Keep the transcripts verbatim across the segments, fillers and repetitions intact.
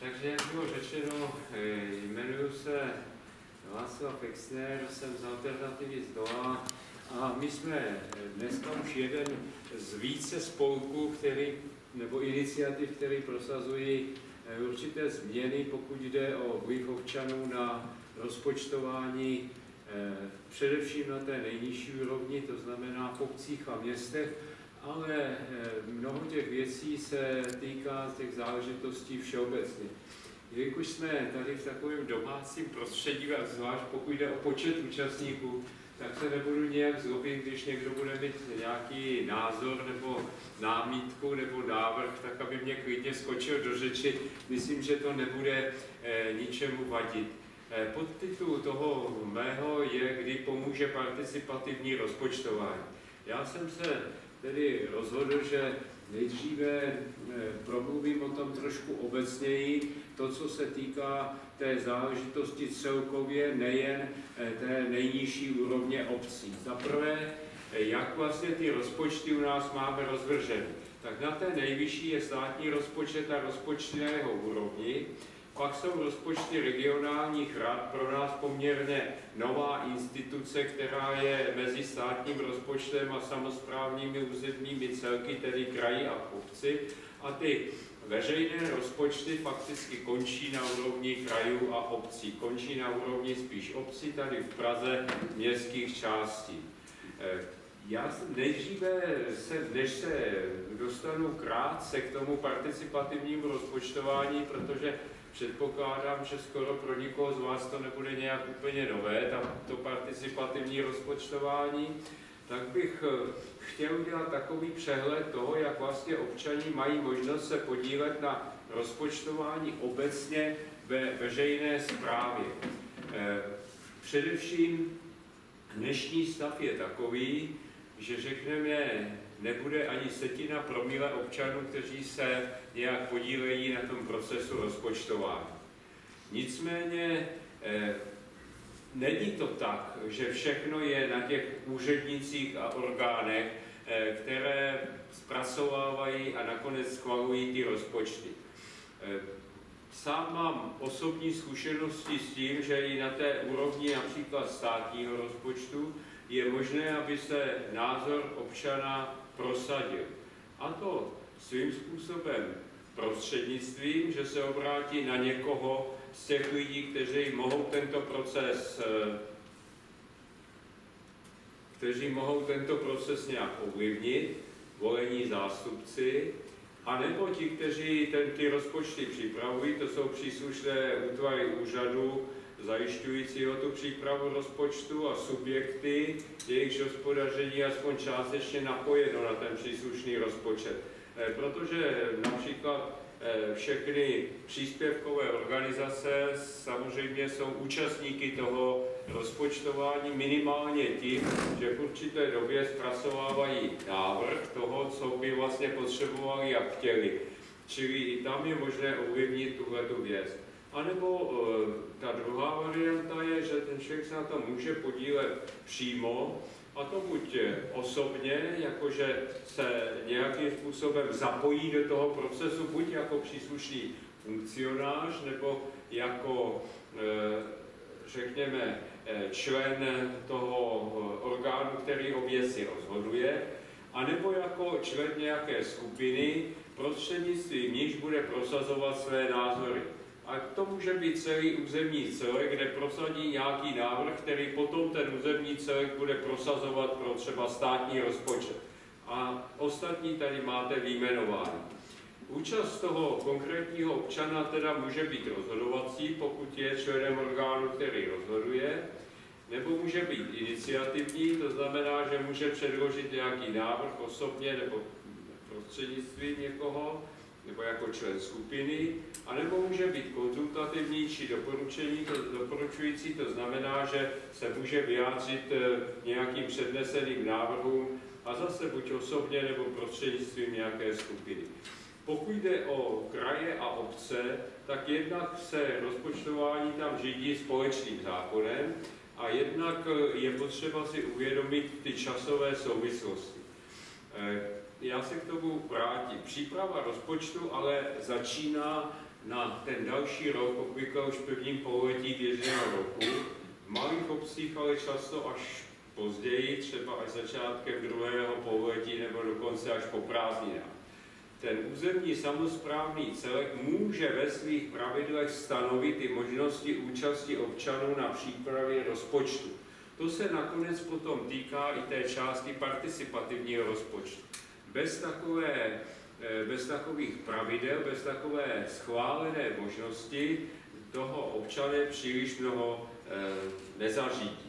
Takže jak bylo řečeno, jmenuji se Václav Exner, jsem z Alternativy zdola a my jsme dneska už jeden z více spolků, který, nebo iniciativ, který prosazují určité změny, pokud jde o vliv občanů na rozpočtování především na té nejnižší úrovni, to znamená v obcích a městech, ale mnoho těch věcí se týká těch záležitostí všeobecně. Jelikož jsme tady v takovém domácím prostředí, a zvlášť pokud jde o počet účastníků, tak se nebudu nějak zlobit, když někdo bude mít nějaký názor nebo námitku nebo návrh, tak aby mě klidně skočil do řeči. Myslím, že to nebude eh, ničemu vadit. Eh, podtitul toho mého je, kdy pomůže participativní rozpočtování. Já jsem se tedy rozhodl, že nejdříve promluvím o tom trošku obecněji, to, co se týká té záležitosti celkově, nejen té nejnižší úrovně obcí. Za prvé, jak vlastně ty rozpočty u nás máme rozvrženy. Tak na té nejvyšší je státní rozpočet a rozpočty na jeho úrovni. Pak jsou rozpočty regionálních rad, pro nás poměrně nová instituce, která je mezi státním rozpočtem a samosprávnými územními celky, tedy kraji a obci. A ty veřejné rozpočty fakticky končí na úrovni krajů a obcí. Končí na úrovni spíš obcí, tady v Praze, městských částí. Já nejdříve, se, než se dostanu krátce k tomu participativnímu rozpočtování, protože předpokládám, že skoro pro nikoho z vás to nebude nějak úplně nové, tam to participativní rozpočtování, tak bych chtěl udělat takový přehled toho, jak vlastně občané mají možnost se podílet na rozpočtování obecně ve veřejné správě. Především dnešní stav je takový, že řekneme, nebude ani setina promile občanů, kteří se nějak podílejí na tom procesu rozpočtování. Nicméně eh, není to tak, že všechno je na těch úřednicích a orgánech, eh, které zpracovávají a nakonec schvalují ty rozpočty. Eh, Sám mám osobní zkušenosti s tím, že i na té úrovni například státního rozpočtu je možné, aby se názor občana prosadil. A to svým způsobem prostřednictvím, že se obrátí na někoho z těch lidí, kteří mohou tento proces, kteří mohou tento proces nějak ovlivnit, volení zástupci, a nebo ti, kteří ten, ty rozpočty připravují, to jsou příslušné útvary úřadu, zajišťujícího tu přípravu rozpočtu a subjekty, jejichž hospodaření aspoň částečně napojeno na ten příslušný rozpočet. Protože například všechny příspěvkové organizace samozřejmě jsou účastníky toho rozpočtování minimálně tím, že v určité době zpracovávají návrh toho, co by vlastně potřebovali a chtěli. Čili i tam je možné ovlivnit tuhletu věc. A nebo e, ta druhá varianta je, že ten člověk se na to může podílet přímo, a to buď osobně, jakože se nějakým způsobem zapojí do toho procesu, buď jako příslušný funkcionář, nebo jako, e, řekněme, člen toho orgánu, který o věci rozhoduje, anebo jako člen nějaké skupiny, prostřednictvím níž bude prosazovat své názory. A to může být celý územní celek, kde prosadí nějaký návrh, který potom ten územní celek bude prosazovat pro třeba státní rozpočet. A ostatní tady máte vyjmenování. Účast toho konkrétního občana teda může být rozhodovací, pokud je členem orgánu, který rozhoduje, nebo může být iniciativní, to znamená, že může předložit nějaký návrh osobně nebo prostřednictvím někoho, nebo jako člen skupiny, anebo může být konzultativní či doporučení, to, doporučující, to znamená, že se může vyjádřit nějakým předneseným návrhům a zase buď osobně nebo prostřednictvím nějaké skupiny. Pokud jde o kraje a obce, tak jednak se rozpočtování tam řídí společným zákonem a jednak je potřeba si uvědomit ty časové souvislosti. já se k tomu vrátím. Příprava rozpočtu ale začíná na ten další rok, obvykle už v prvním pololetí běžného roku. V malých obcích ale často až později, třeba až začátkem druhého pololetí nebo dokonce až po prázdninách. Ten územní samosprávný celek může ve svých pravidlech stanovit i možnosti účasti občanů na přípravě rozpočtu. To se nakonec potom týká i té části participativního rozpočtu. Bez, takové, bez takových pravidel, bez takové schválené možnosti toho občané příliš mnoho nezařídí.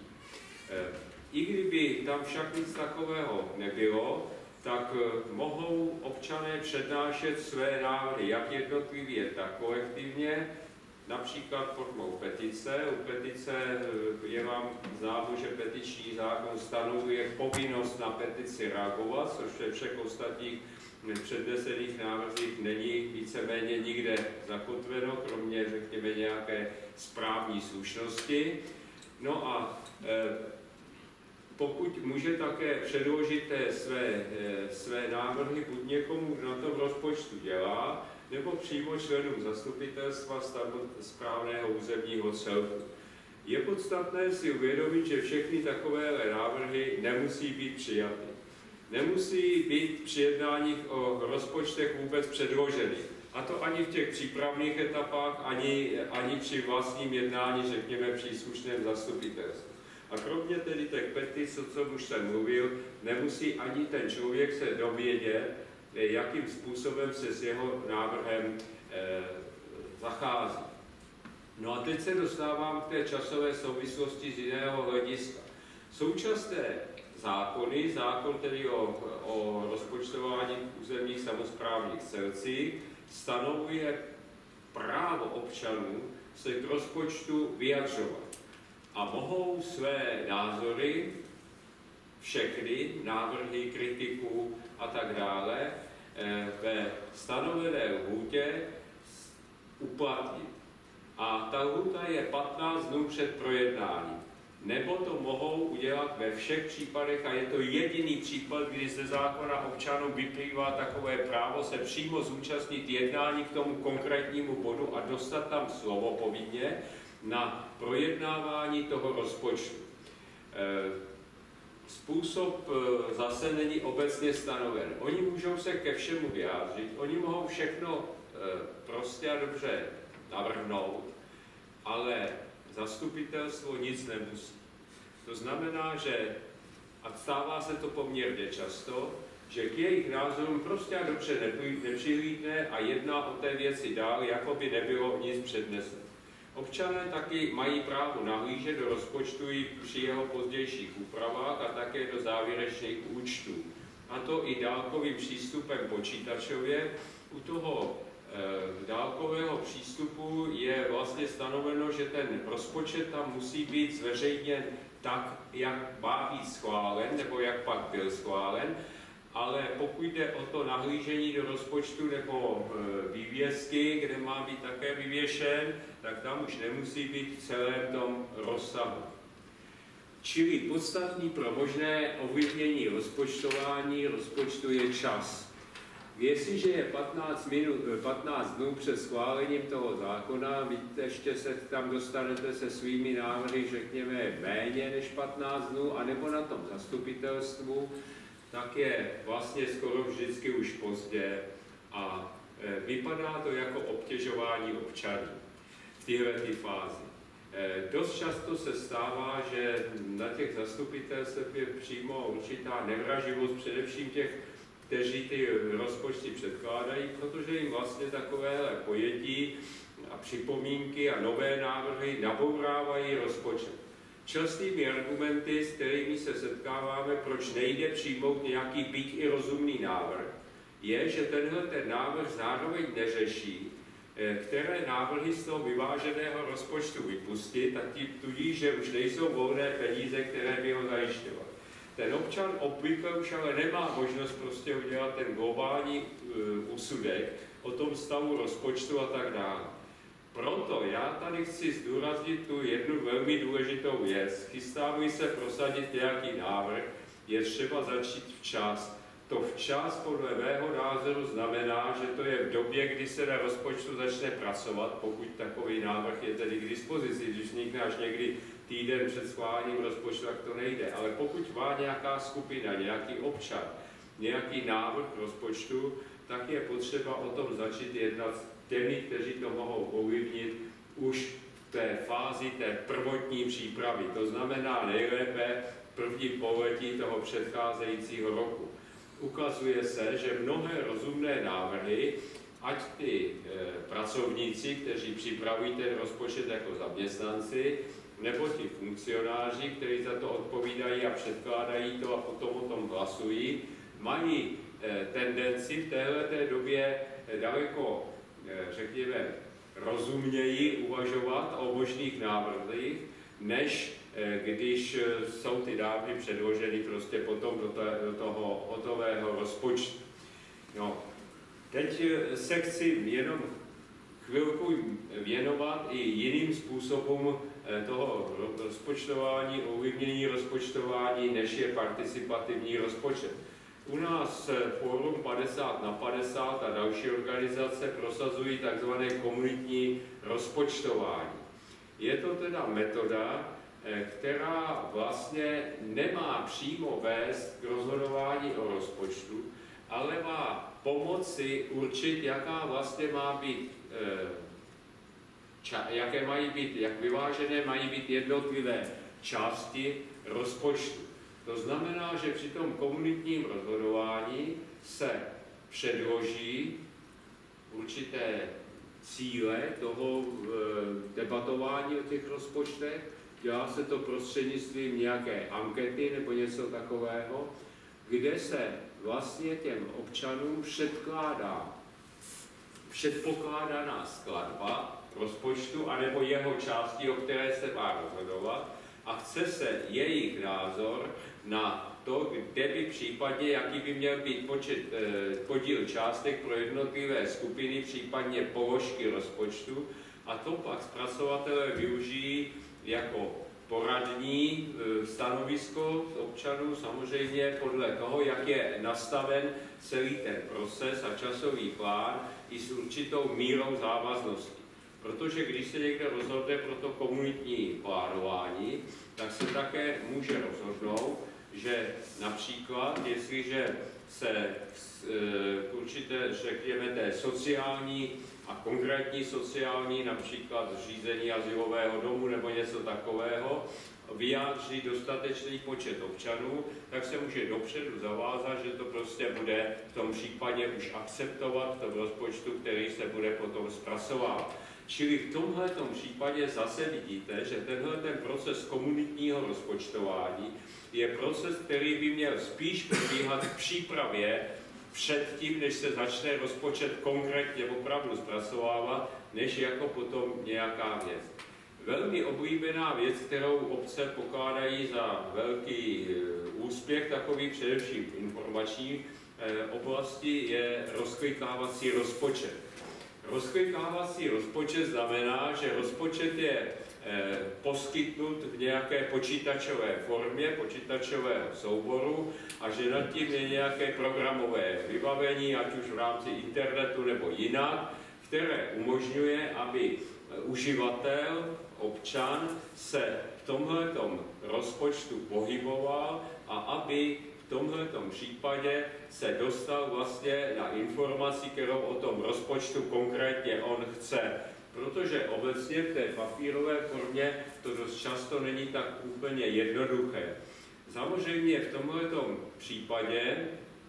I kdyby tam však nic takového nebylo, tak mohou občané přednášet své návrhy, jak jednotlivě, tak kolektivně, například formou petice. U petice je vám známo, že petiční zákon stanovuje povinnost na petici reagovat, což ve všech ostatních přednesených návrzích není víceméně nikde zakotveno, kromě, řekněme, nějaké správní slušnosti. No a e, pokud může také předložit své, své návrhy buď někomu, kdo na tom rozpočtu dělá, nebo přímo členům zastupitelstva správného územního celku. Je podstatné si uvědomit, že všechny takovéhle návrhy nemusí být přijaty. Nemusí být při jednáních o rozpočtech vůbec předloženy. A to ani v těch přípravných etapách, ani, ani při vlastním jednání, řekněme, příslušném zastupitelstvu. A kromě tedy těch petic, o čem už jsem mluvil, nemusí ani ten člověk se dovědět, jakým způsobem se s jeho návrhem e, zachází. No a teď se dostávám k té časové souvislosti z jiného hlediska. Současné zákony, zákon tedy o, o rozpočtování územních samosprávných celcích, stanovuje právo občanů se k rozpočtu vyjadřovat. A mohou své názory, všechny návrhy, kritiku a tak dále ve stanovené lhůtě uplatnit. A ta lhůta je patnáct dnů před projednáním. Nebo to mohou udělat ve všech případech a je to jediný případ, kdy ze zákona občanům vyplývá takové právo se přímo zúčastnit jednání k tomu konkrétnímu bodu a dostat tam slovo povinně na projednávání toho rozpočtu. Způsob zase není obecně stanoven. Oni můžou se ke všemu vyjádřit, oni mohou všechno prostě a dobře navrhnout, ale zastupitelstvo nic nemusí. To znamená, že, a stává se to poměrně často, že k jejich názorům prostě a dobře nepřihlídne a jedná o té věci dál, jako by nebylo nic předneseno. Občané taky mají právo nahlížet do rozpočtu i při jeho pozdějších úpravách a také do závěrečných účtů. A to i dálkovým přístupem počítačově. U toho e, dálkového přístupu je vlastně stanoveno, že ten rozpočet tam musí být zveřejněn tak, jak má být schválen, nebo jak pak byl schválen. Ale pokud jde o to nahlížení do rozpočtu nebo e, vývězky, kde má být také vyvěšen, tak tam už nemusí být v celém tom rozsahu. Čili podstatný pro možné ovlivnění rozpočtování rozpočtu je čas. Jestliže je patnáct, minut, patnáct dnů před schválením toho zákona, vy ještě se tam dostanete se svými návrhy, řekněme, méně než patnáct dnů, anebo na tom zastupitelstvu, tak je vlastně skoro vždycky už pozdě a e, vypadá to jako obtěžování občanů v této fázi. E, dost často se stává, že na těch zastupitelstvech je přímo určitá nevraživost především těch, kteří ty rozpočty předkládají, protože jim vlastně takovéhle pojetí a připomínky a nové návrhy nabourávají rozpočet. Častými argumenty, s kterými se setkáváme, proč nejde přijmout nějaký byť i rozumný návrh, je, že tenhle ten návrh zároveň neřeší, které návrhy z toho vyváženého rozpočtu vypustit, a tím tudíž, že už nejsou volné peníze, které by ho zajišťovaly. Ten občan obvykle už ale nemá možnost prostě udělat ten globální uh, úsudek o tom stavu rozpočtu a tak dále. Proto já tady chci zdůraznit tu jednu velmi důležitou věc. Chystáme se prosadit nějaký návrh, je třeba začít včas. To včas podle mého názoru znamená, že to je v době, kdy se na rozpočtu začne pracovat, pokud takový návrh je tedy k dispozici. Když vznikne až někdy týden před schválením rozpočtu, tak to nejde. Ale pokud má nějaká skupina, nějaký občan, nějaký návrh rozpočtu, tak je potřeba o tom začít jednat s těmi, kteří to mohou ovlivnit už v té fázi té prvotní přípravy. To znamená nejlépe první pololetí toho předcházejícího roku. Ukazuje se, že mnohé rozumné návrhy, ať ty e, pracovníci, kteří připravují ten rozpočet jako zaměstnanci, nebo ti funkcionáři, kteří za to odpovídají a předkládají to a potom o tom hlasují, mají e, tendenci v téhleté době daleko, e, řekněme, rozumněji uvažovat o možných návrzích, než když jsou ty návrhy předloženy prostě potom do, té, do toho hotového rozpočtu. No, teď se chci jenom chvilku věnovat i jiným způsobům toho rozpočtování, ovlivnění rozpočtování, než je participativní rozpočet. U nás Fórum padesát na padesát a další organizace prosazují takzvané komunitní rozpočtování. Je to teda metoda, která vlastně nemá přímo vést k rozhodování o rozpočtu, ale má pomoci určit, jaká vlastně má být, ča, jaké mají být, jak vyvážené mají být jednotlivé části rozpočtu. To znamená, že při tom komunitním rozhodování se předloží určité cíle toho debatování o těch rozpočtech. Dělá se to prostřednictvím nějaké ankety nebo něco takového, kde se vlastně těm občanům předkládá předpokládaná skladba rozpočtu anebo jeho části, o které se má rozhodovat, a chce se jejich názor na to, kde by případně, jaký by měl být počet, podíl částek pro jednotlivé skupiny, případně položky rozpočtu, a to pak zpracovatelé využijí jako poradní stanovisko občanů, samozřejmě podle toho, jak je nastaven celý ten proces a časový plán i s určitou mírou závaznosti. Protože když se někde rozhodne pro to komunitní plánování, tak se také může rozhodnout, že například, jestliže se k určité, řekněme, té sociální a konkrétní sociální, například řízení azylového domu nebo něco takového, vyjádří dostatečný počet občanů, tak se může dopředu zavázat, že to prostě bude v tom případě už akceptovat v tom rozpočtu, který se bude potom zpracovat. Čili v tomhletom případě zase vidíte, že tenhle ten proces komunitního rozpočtování je proces, který by měl spíš probíhat v přípravě předtím, než se začne rozpočet konkrétně opravdu zpracovávat, než jako potom nějaká věc. Velmi oblíbená věc, kterou obce pokládají za velký úspěch, takový především v informační oblasti, je rozklikávací rozpočet. Rozklikávací rozpočet znamená, že rozpočet je eh, poskytnut v nějaké počítačové formě, počítačového souboru, a že nad tím je nějaké programové vybavení, ať už v rámci internetu nebo jinak, které umožňuje, aby uživatel, občan se v tomhletom rozpočtu pohyboval a aby v tomhletom případě se dostal vlastně na informaci, kterou o tom rozpočtu konkrétně on chce. Protože obecně v té papírové formě to dost často není tak úplně jednoduché. Samozřejmě v tomhletom případě e,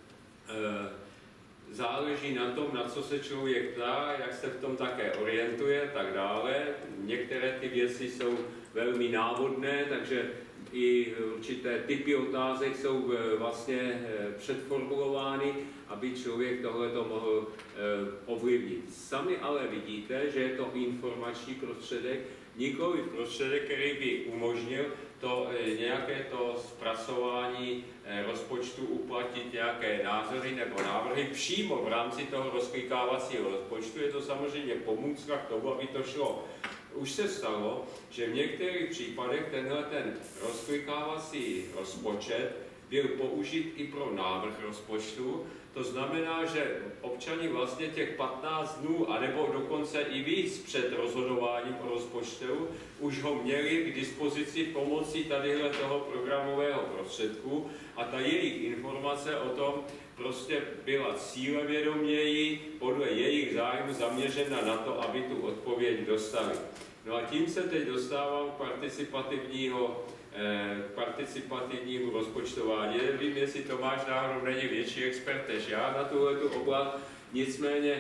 záleží na tom, na co se člověk ptá, jak se v tom také orientuje a tak dále. Některé ty věci jsou velmi návodné, takže i určité typy otázek jsou vlastně předformulovány, aby člověk tohleto mohl ovlivnit. Sami ale vidíte, že je to informační prostředek, nikoli prostředek, který by umožnil to nějaké to zpracování rozpočtu uplatnit nějaké názory nebo návrhy přímo v rámci toho rozklikávacího rozpočtu. Je to samozřejmě pomůcka k tomu, aby to šlo. Už se stalo, že v některých případech tenhle ten rozklikávací rozpočet byl použit i pro návrh rozpočtu. To znamená, že občani vlastně těch patnáct dnů, anebo dokonce i víc před rozhodováním o rozpočtu, už ho měli k dispozici pomocí tadyhle toho programového prostředku a ta jejich informace o tom prostě byla cílevědoměji podle jejich zájmu zaměřena na to, aby tu odpověď dostali. No a tím se teď dostávám k participativního k participativnímu rozpočtování. Nevím, jestli Tomáš náhodou není větší expert než já na tuhletu oblast, nicméně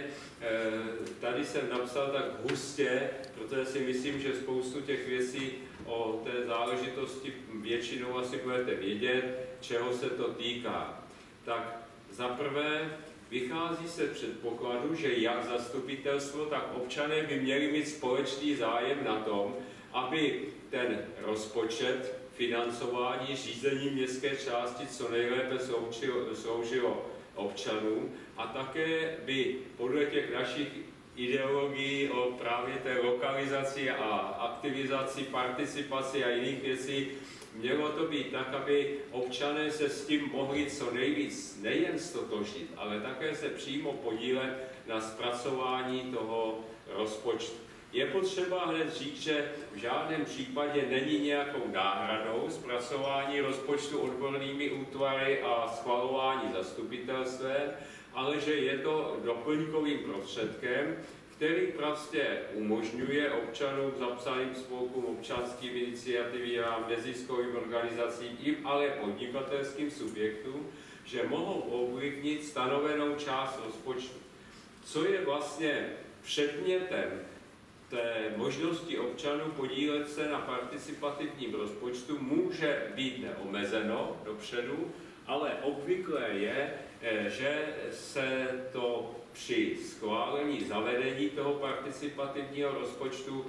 tady jsem napsal tak hustě, protože si myslím, že spoustu těch věcí o té záležitosti většinou asi budete vědět, čeho se to týká. Tak za prvé vychází se předpokladu, že jak zastupitelstvo, tak občané by měli mít společný zájem na tom, aby ten rozpočet, financování, řízení městské části co nejlépe sloužilo, sloužilo občanům a také by podle těch našich ideologií o právě té lokalizaci a aktivizaci, participaci a jiných věcí mělo to být tak, aby občané se s tím mohli co nejvíc nejen stotožnit, ale také se přímo podílet na zpracování toho rozpočtu. Je potřeba hned říct, že v žádném případě není nějakou náhradou zpracování rozpočtu odbornými útvary a schvalování zastupitelstvem, ale že je to doplňkovým prostředkem, který prostě umožňuje občanům, zapsaným spolkům, občanským iniciativám, neziskovým organizacím, i ale podnikatelským subjektům, že mohou ovlivnit stanovenou část rozpočtu. Co je vlastně předmětem té možnosti občanů podílet se na participativním rozpočtu, může být neomezeno dopředu, ale obvyklé je, že se to při schválení zavedení toho participativního rozpočtu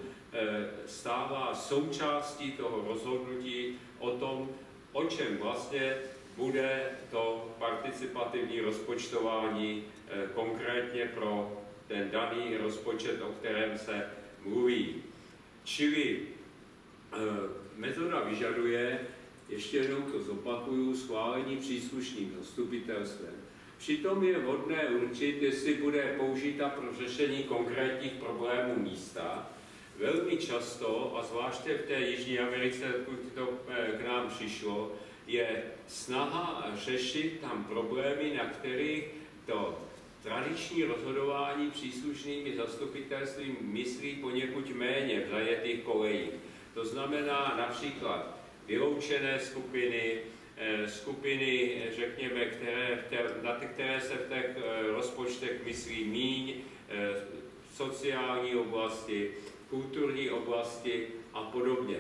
stává součástí toho rozhodnutí o tom, o čem vlastně bude to participativní rozpočtování konkrétně pro ten daný rozpočet, o kterém se mluví. Čili metoda vyžaduje, ještě jednou to zopakuju, schválení příslušným zastupitelstvem. Přitom je vhodné určit, jestli bude použita pro řešení konkrétních problémů místa. Velmi často, a zvláště v té Jižní Americe, pokud to k nám přišlo, je snaha řešit tam problémy, na kterých to tradiční rozhodování příslušnými zastupitelstvím myslí poněkud méně v zajetých kolejích. To znamená například vyloučené skupiny, skupiny, řekněme, které, na které se v těch rozpočtech myslí míň, sociální oblasti, kulturní oblasti a podobně.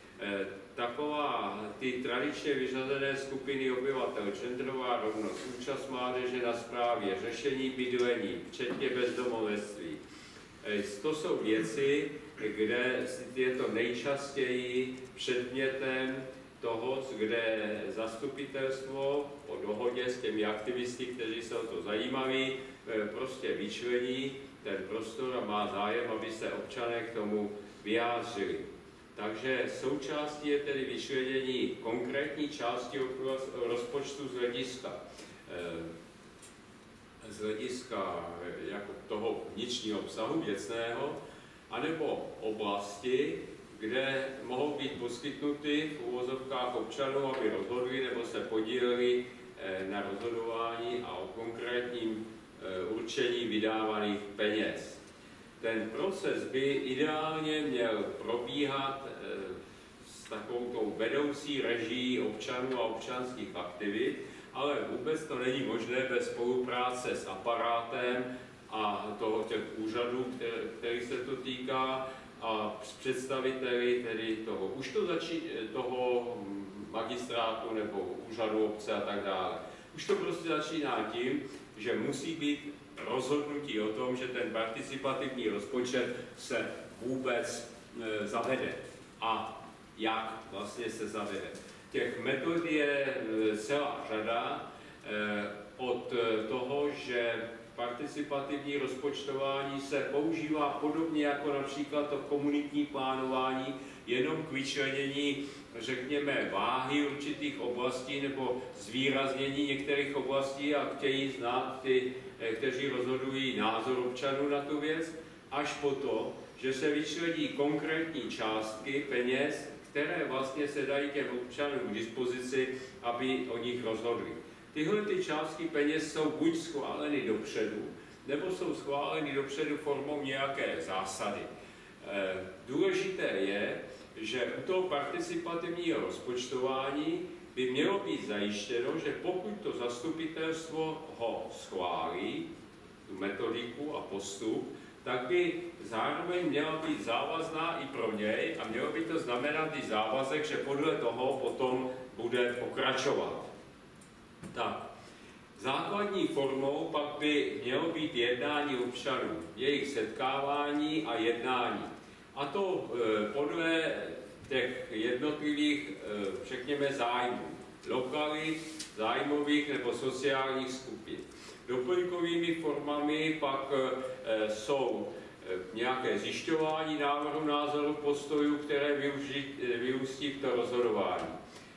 Taková ty tradičně vyřazené skupiny obyvatel, genderová rovnost, účast mládeže na správě, řešení bydlení, včetně bezdomovectví. To jsou věci, kde je to nejčastěji předmětem toho, kde zastupitelstvo po dohodě s těmi aktivisty, kteří se o to zajímaví, prostě vyčlení ten prostor a má zájem, aby se občané k tomu vyjádřili. Takže součástí je tedy vyčlenění konkrétní části rozpočtu z hlediska, z hlediska jako toho vnitřního obsahu věcného, anebo oblasti, kde mohou být poskytnuty v uvozovkách občanů, aby rozhodli nebo se podíleli na rozhodování a o konkrétním určení vydávaných peněz. Ten proces by ideálně měl probíhat s takovou tou vedoucí režií občanů a občanských aktivit, ale vůbec to není možné bez spolupráce s aparátem a toho těch úřadů, který, který se to týká, a s představiteli tedy toho, už to začí, toho magistrátu nebo úřadu obce a tak dále. Už to prostě začíná tím, že musí být rozhodnutí o tom, že ten participativní rozpočet se vůbec e, zavede. A jak vlastně se zavede. Těch metod je e, celá řada, e, od toho, že participativní rozpočtování se používá podobně jako například to komunitní plánování, jenom k vyčlenění, řekněme, váhy určitých oblastí nebo zvýraznění některých oblastí a chtějí znát ty, kteří rozhodují názor občanů na tu věc, až po to, že se vyčlení konkrétní částky peněz, které vlastně se dají těm občanům k dispozici, aby o nich rozhodli. Tyhle ty částky peněz jsou buď schváleny dopředu, nebo jsou schváleny dopředu formou nějaké zásady. Důležité je, že u toho participativního rozpočtování by mělo být zajištěno, že pokud to zastupitelstvo ho schválí, tu metodiku a postup, tak by zároveň měla být závazná i pro něj a mělo by to znamenat i závazek, že podle toho potom bude pokračovat. Tak, základní formou pak by mělo být jednání občanů, jejich setkávání a jednání. A to e, podle těch jednotlivých, e, řekněme, zájmů, lokalit, zájmových nebo sociálních skupin. Doplňkovými formami pak e, jsou e, nějaké zjišťování návrhu, názoru, postojů, které využít, e, vyústí v to rozhodování.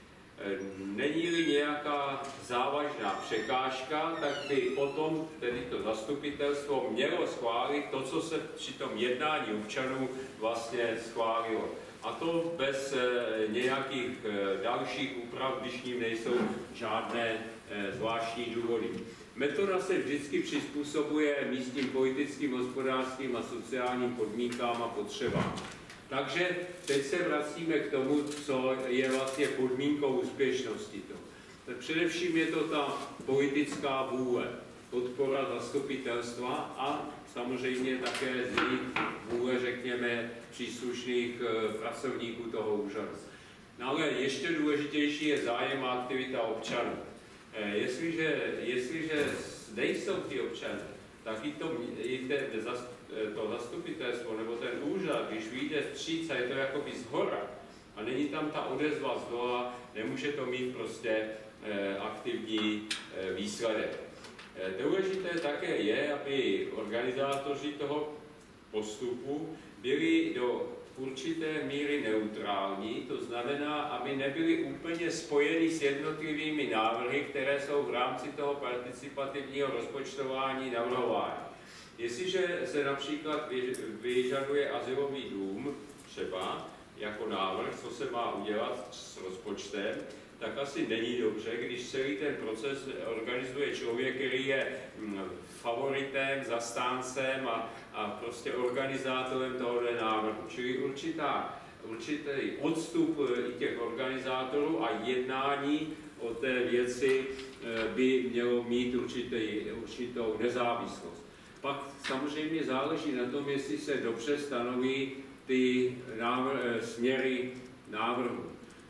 Není-li nějaká závažná překážka, tak by potom tedy to zastupitelstvo mělo schválit to, co se při tom jednání občanů vlastně schválilo. A to bez nějakých dalších úprav, když ním nejsou žádné zvláštní důvody. Metoda se vždycky přizpůsobuje místním politickým, hospodářským a sociálním podmínkám a potřebám. Takže teď se vracíme k tomu, co je vlastně podmínkou úspěšnosti. Tak především je to ta politická vůle, podpora zastupitelstva a samozřejmě také vůle, řekněme, příslušných pracovníků toho úřadu. No ale ještě důležitější je zájem a aktivita občanů. Jestliže, jestliže nejsou ty občané, tak i to, i ten, to zastupitelstvo nebo ten úřad, když vyjde vstříc a je to jakoby zhora a není tam ta odezva z dola, nemůže to mít prostě eh, aktivní eh, výsledek. Eh, důležité také je, aby organizátoři toho postupu byli do určité míry neutrální, to znamená, aby nebyli úplně spojeni s jednotlivými návrhy, které jsou v rámci toho participativního rozpočtování navrhovány. Jestliže se například vyžaduje azylový dům, třeba jako návrh, co se má udělat s rozpočtem, tak asi není dobře, když celý ten proces organizuje člověk, který je favoritem, zastáncem a, a prostě organizátorem tohoto návrhu. Čili určitá, určitý odstup i těch organizátorů a jednání o té věci by mělo mít určitý, určitou nezávislost. Pak samozřejmě záleží na tom, jestli se dobře stanoví ty návr- směry návrhu.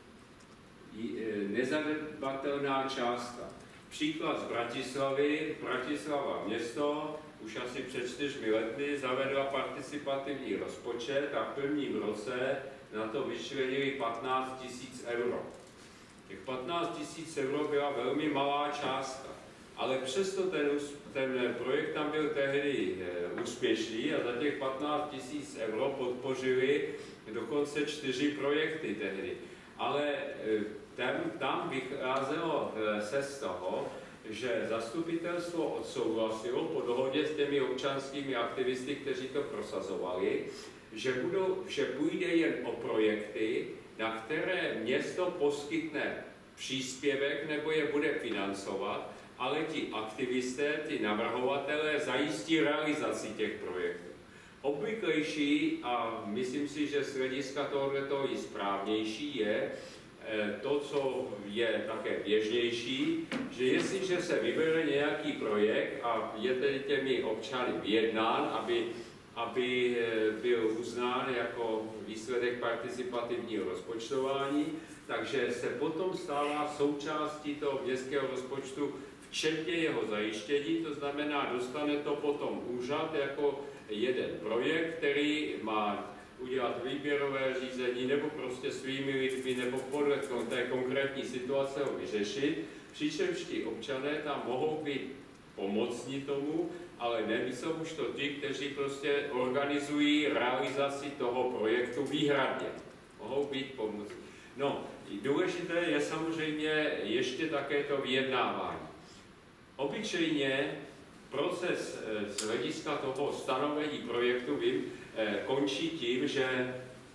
Nezanedbatelná částka. Příklad z Bratislavy. Bratislava město už asi před čtyřmi lety zavedla participativní rozpočet a v prvním roce na to vyčlenili patnáct tisíc euro. Těch patnáct tisíc euro byla velmi malá částka, ale přesto ten, ten projekt tam byl tehdy úspěšný a za těch patnáct tisíc euro podpořili dokonce čtyři projekty tehdy. Ale tam, tam vycházelo se z toho, že zastupitelstvo odsouhlasilo po dohodě s těmi občanskými aktivisty, kteří to prosazovali, že, budou, že půjde jen o projekty, na které město poskytne příspěvek nebo je bude financovat, ale ti aktivisté, ti navrhovatelé zajistí realizaci těch projektů. Obvyklejší, a myslím si, že z hlediska tohoto i správnější, je to, co je také běžnější, že jestliže se vybere nějaký projekt a je tedy těmi občany vyjednán, aby, aby byl uznán jako výsledek participativního rozpočtování, takže se potom stává součástí toho městského rozpočtu včetně jeho zajištění, to znamená, dostane to potom úřad jako jeden projekt, který má udělat výběrové řízení nebo prostě svými lidmi nebo podle té konkrétní situace ho vyřešit, přičemž ti občané tam mohou být pomocní tomu ale nejsou už to ti, kteří prostě organizují realizaci toho projektu výhradně. Mohou být pomoci. No, důležité je samozřejmě ještě také to vyjednávání. Obyčejně proces z hlediska toho stanovení projektu vím, končí tím, že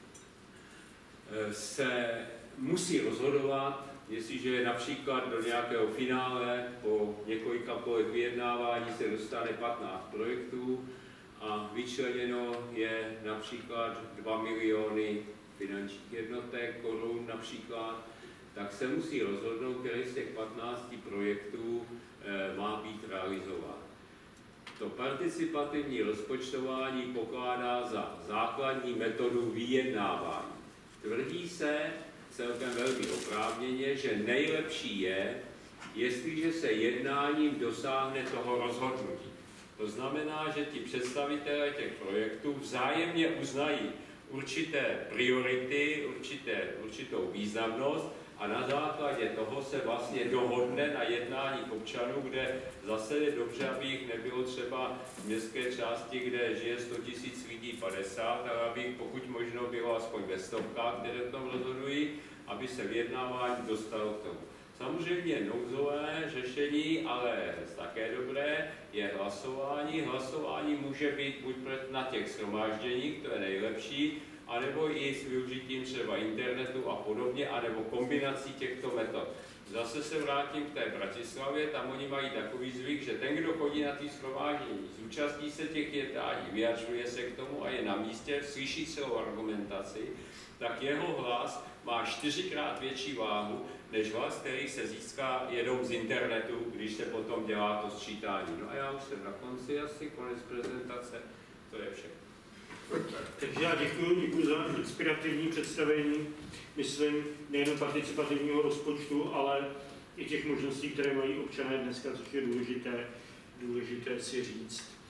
se musí rozhodovat, jestliže například do nějakého finále po několika kolech vyjednávání se dostane patnáct projektů a vyčleněno je například dva miliony finančních jednotek korun například, tak se musí rozhodnout, který z těch patnácti projektů e, má být realizován. To participativní rozpočtování pokládá za základní metodu vyjednávání. Tvrdí se celkem velmi oprávněně, že nejlepší je, jestliže se jednáním dosáhne toho rozhodnutí. To znamená, že ti představitelé těch projektů vzájemně uznají určité priority, určité, určitou významnost a na základě toho se vlastně dohodne na jednání občanů, kde zase je dobře, aby jich nebylo třeba v městské části, kde žije sto tisíc lidí padesát, ale aby jich pokud možno bylo aspoň ve stovkách, které v tom rozhodují, aby se vyjednávání dostalo k tomu. Samozřejmě nouzové řešení, ale také dobré, je hlasování. Hlasování může být buď na těch shromážděních, to je nejlepší, anebo i s využitím třeba internetu a podobně, anebo kombinací těchto metod. Zase se vrátím k té Bratislavě, tam oni mají takový zvyk, že ten, kdo chodí na ty shromáždění, zúčastní se těch jednání, vyjadřuje se k tomu a je na místě, slyší celou argumentaci, tak jeho hlas má čtyřikrát větší váhu, než hlas, který se získá jenom z internetu, když se potom dělá to sčítání. No a já už jsem na konci asi, konec prezentace, to je všechno. Takže já děkuji, děkuji za inspirativní představení, myslím, nejen participativního rozpočtu, ale i těch možností, které mají občané dneska, což je důležité, důležité si říct.